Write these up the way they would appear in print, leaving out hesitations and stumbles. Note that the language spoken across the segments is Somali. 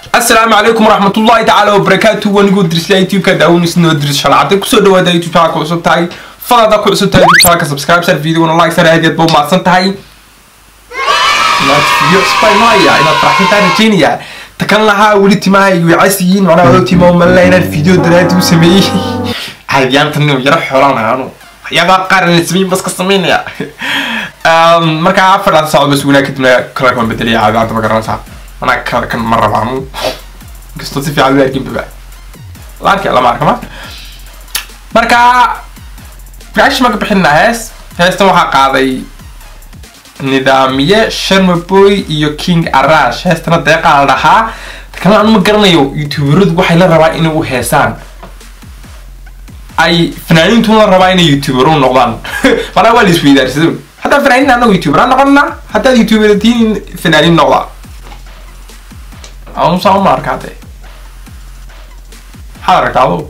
السلام عليكم ورحمة الله تعالى وبركاته. ونقول درس يوتيوب كده ونسنو درس شرعتك كسر دوا يوتيوب شانل كوسو تاي فلا كل سو تاي يوتيوب شانل سبسكرايب سر فيديو ولا لايك سر هدية بوم ما سنتهاي لا فيديو سباي مايا إن فرحتي تاني جينيا تكلم لها ولدتي معي وعسيين وأنا ولدتي ما ملينا الفيديو دراتي وسميه عاديان تنو يروح حولنا أنا يا باقر السمين بس قسمين يا مركا عفر على صعب بس وينك كنا كلكم بدلية عادي أنت ما قررنا صح أنا كان مرة بعمو قصتي في عالي الجيم بقى لكن الله معك ما مركا عايش ما قبحنا هاس توها قاضي نظامية شرم بوي يو كينج أراش هاس تنا دقيقة على رها كمان أنا مقرنا يوتيوبرد وحيلا ربع إنه هاسان أي فنانين تونا ربع إنه يوتيوبرون نقدان فأنا أول شوي دارس حتى فنانين أنا يوتيوبران نقدنا حتى يوتيوبرتين فنانين نقدان أنا صار ما ركعتي حرك تعالوا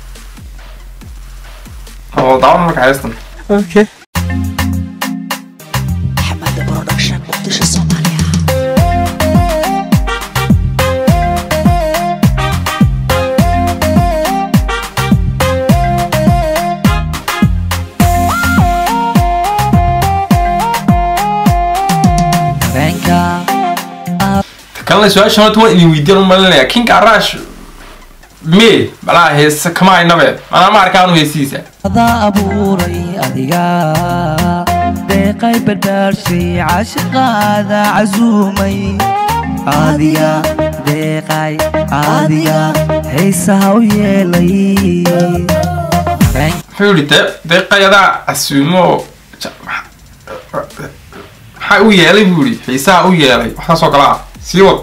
هو داون لك عايزتم اوكي حمد برودكشن مقدش الصومالية كان لي سؤال شنو تو اني ويديرون مالنا كينج اراش مي بلا هيس كما ينبه انا ما اركانو هيسيسه هذا ابوري اديغا دقي بدرسي عاشق هذا عزومي اديغا دقي اديغا هيسا ويلي حولته دقي هذا اسمو حاو يلي بوري هيسا ويلي waxa soo kala سيوط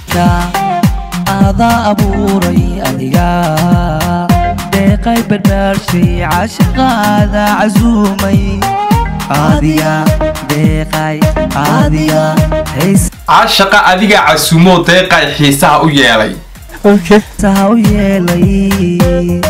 هذا أبوري أديغا دقي بدرسي عاشق هذا عزومي أديغا دقي أديغا هيس عاشق أديغا عزومو دقي حيسا ويلي اوكي ساويلي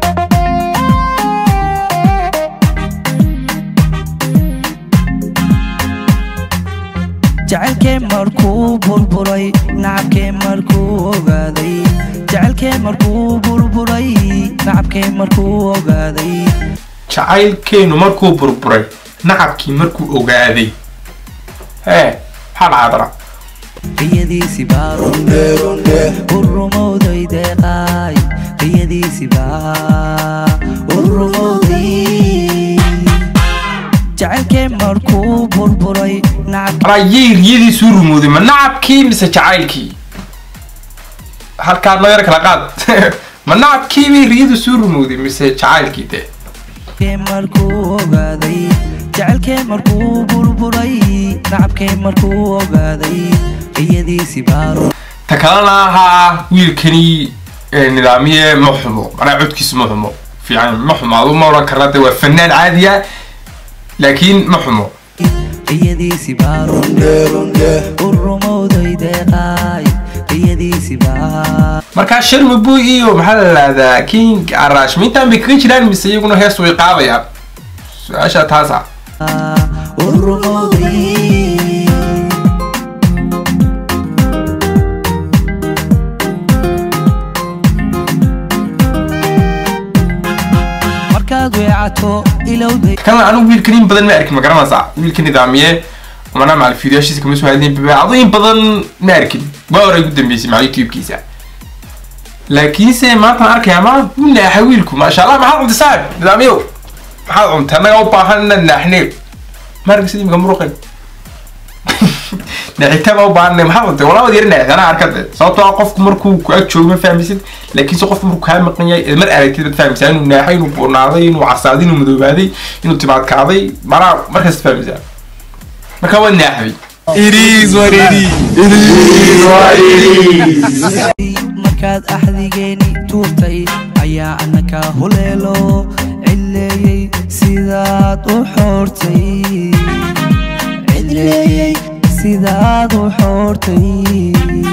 جعلكي مركو بربري نعبكي مركو غادي جعلكي مركو بربري نعبكي مركو غادي جعلكي مركو بربري نعبكي مركو غادي ايه حال عادرة قيدي سبار والرمودي دقاي قيدي سبار والرمودي جعلكي مركو بربري نعبكي رايير يدي سورو مودي ما نعبكي مسا جعلكي هل كان لا يرك لقاد ما نعبكي يدي سورو مودي مسا جعلكي ده مركو غادي جعلكي مركو بربري نعبكي مركو غادي قيدي سبارو تكلناها ويلكني نظامية محمو أنا عدكيس محمو في عين محمو هذا ما وراك رده وفنان عادية لكن محمو قيدي سبارو والرمودي دقاي قيدي سبارو marka shirma buu iyo maxaa la yiraahdaa king arash mintaan bi kaga jiraan mise iyaguna hees way qaadayaan su'aasha taasa والرمودي مركز ويعتو إلودي كان أنا ويلكنين بدل ما أركب مقرنا صح ويلكن نظامية وأنا مع الفيديو شيء كم اسمه هذين بعضين بدل ما أركب ما أوري قدام بيسي مع يوتيوب كيسة لكن سي ما تنارك يا ما ولا أحاولكم ما شاء الله ما حد صعب نظاميو ما حد أنا أو باهنا نحن ما أركب سيدي مقمروقين نحتاج أو باهنا ما حد ولا وديرنا أنا أركض صوت واقف مركو كأشوف ما فاهم بس لكن سقف مركو هاي مقنية المرأة كده تفهم مثلا إنه ناحين وبناضين وعصادين ومذوبادين إنه تبعت كعضي مركز تفهم مثلا مكون ناحي إريز وريري مركز أحذيني توتي أيا أنك هليلو علي سيدات وحورتي علي سيدات وحورتي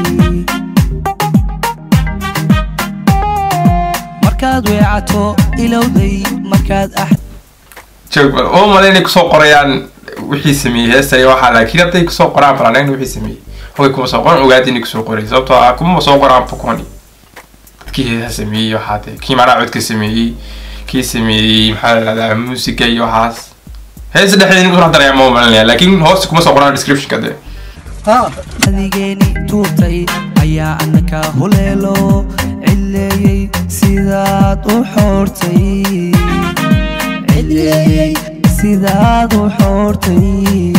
مركز ويعتو إلودي مركز أحد شوف هم لين يكسو قريان وحي سميه هسه waxaa laakiin hadday ku soo qoraan falaanayn wixii sameeyay هو يكون سوقان وقاعدين يكسروا قري زبطة كم سوقان عم بكوني كي هسميه وحاته كي مرة عود كسميه كي سميه محل هذا موسيقى يوحاس هذا دحين نقول هذا يا ماما لكن هو كم سوقان description كده أديجيني توتي أيا أنك هللو علي سيدات وحورتي علي سيدات وحورتي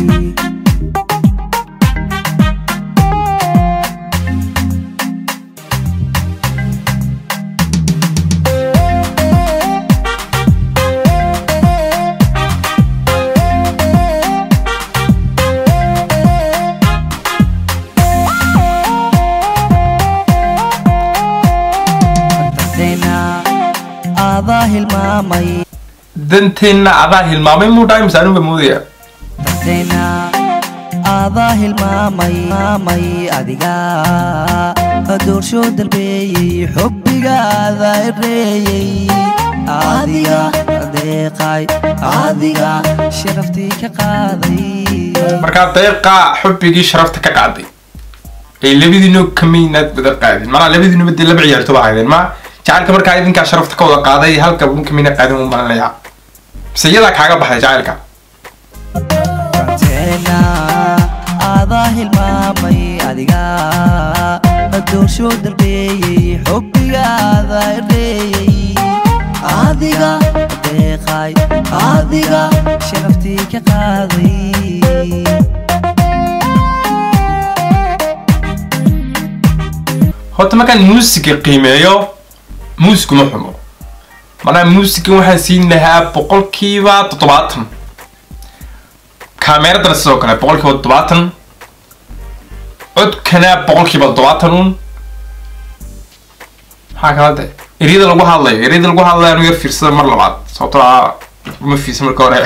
دنتنا عضاه المامي مو دايم سانو بموديا دنتنا عضاه المامي أديقا أدور شو دربي حبي قاذا الري أديقا أديقاي أديقا شرفتي كقاضي مركا ديقا حبي شرفتك كقاضي اللي بدينو كمينات بدر قاعدين مرة اللي بدينو بدي لبع يرتو بعدين ما جعلك مركا إذن كشرفتك ولا قاضي هل كممكن مين قاعدين وما ليها سيدك حاجة بحاجة جعلك تنا عضاه المامي أديقا أدور شو دربي حبي قاذا الري أديقا أديقاي أديقا شرفتي كقاضي هو ما كان موسيقى قيمة موسيقى محمو معناها موسيقى waxaan siin lahaa boqolkiiba 70 kaamirada sidoo kale boqolkiiba 70 codkana boqolkiiba 70 waxa kala de eriyada lagu hadlayo aniga fiirsada mar labaad sababtoo ah ma fiirsan marka hore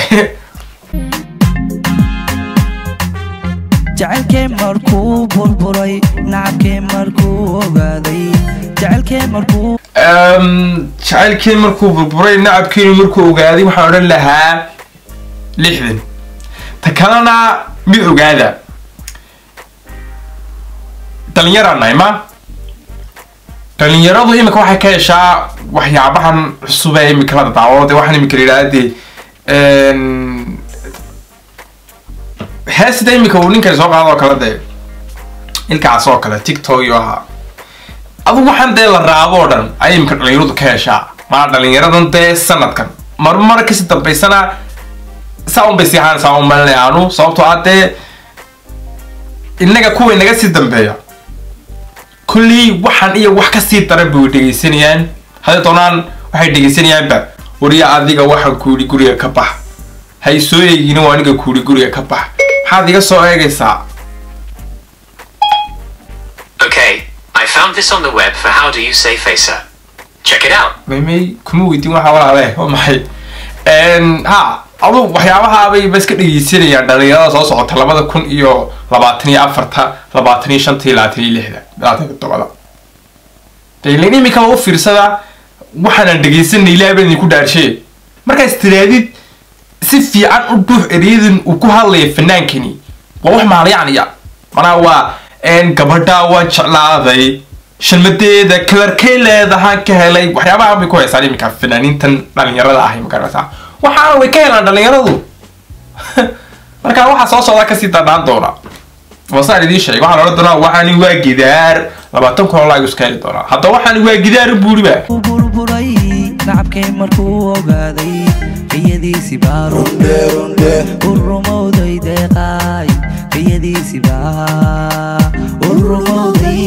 jacaylkee markuu burburay nacabkee markuu ogaaday jacaylkee markuu burburay nacabkii markuu ogaaday waxaan odhan lahaa 60 ta kalena mid ogaada dhalinyaradu imika waxay ka heshaa waxyaabahan cusub ee imika la daawado waxaan imika yiraahday heesida imika uu ninkan soo qaado kala day ilkaas oo kale TikTok iyo aha adu waxaan dee la raabo dhan ay imika dhalinyaradu ka heshaa ma dhalinyaradan dee sanadkan marmar ka si dambeysana saan bay siixaan saan malnaanu sababtoo ah dee inaga kuwa inaga si dambeeya kulli waxaan iyo wax ka sii daran buu dhageysanayaan hada doonaan waxay dhageysanayaan ba wariya adiga waxaan ku yiri guriga ka bax hay soo eegina waa aniga ku yiri guriga ka bax maxaad iga soo eegaysaa Okay, I found this on the web for how do you say facer. Check it out. Maybe kuma weydiin waxa walaale oo maxay ha adu waxyaabaha bay bas ka dhageysanayaan dhalinyarada soo socota 2024 25 deelayni imika u fiirsada waxaan dhageysanay ilaahay ku dhaarshay marka istiraadid si fiican u dhuux eriyadan uu ku hadlay fanaankani waa wax maaliyaaniya mana waa gabadha waa jeclaaday shalmadeeda kalarkay leedahay ka helay waxyaabaha bay ku heesaan imika fanaanintan dhalinyarada ah imika waxaan way ka helaan dhalinyaradu marka waxa soo socda ka sii dadaan doona wasaan idin sheegay waxaan oran doonaa waxaan waa gidaar 20 kun laag iska heli doona hadda waxaan waa gidaar buuriba burburay nacabkee markuu ogaaday riyadiisi baaro urumowday deeqay riyadiisi baa urumowday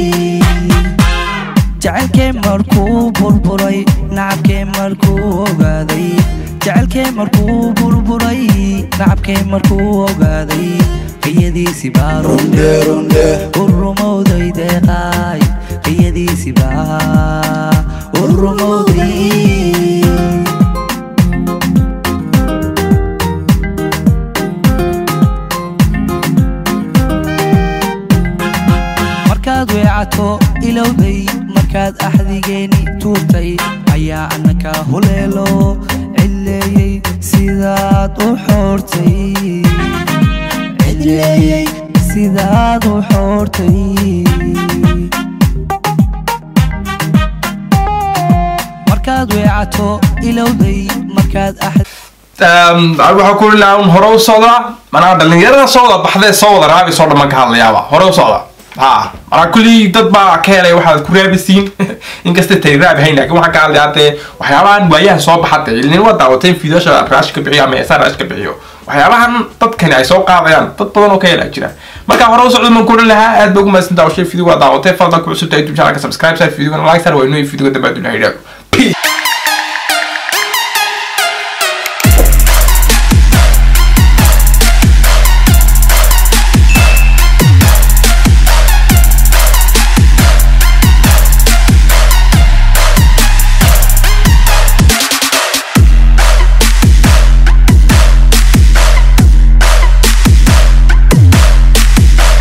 jacaylkee markuu burburay nacabkee markuu ogaaday jacaylkee markuu burburay nacabkee markuu ogaaday riyadiisi baaro urumowday deeqay riyadiisi baa urumowday markaad weecato ilowday markaad axdigeeni tuurtay ayaa annaka huleelo cileeyey sidaad u xoortay cileeyey sidaad u xoortay markaad weecato ilowday markaad waxaa ku leeyahay hore u socda manaa dhalinyarada soo baxday soo wada raabi soo dhaman ka hadlayaaba hore u socda manaa kulli dad baa ka helay waxaad ku raabisiin inkasta tay raab hayn laakiin waxaa ka hadlayaa waxyaabahan waayahan soo baxatay ilaa waa daawatay fiidasha rash ka bixiyo ama eesar rash ka bixiyo waxyaabahan dadkani ay soo qaadayaan dad badan oo ka helay jira marka hore u socda man ku leeyahay aad baa ugu mahadsan daawashay fiidiga waa daawatay fadlan ku cusubtay YouTube channel ka subscribe sar fiidiga like sar waa inoo fiidiga dambe aad u leeyahay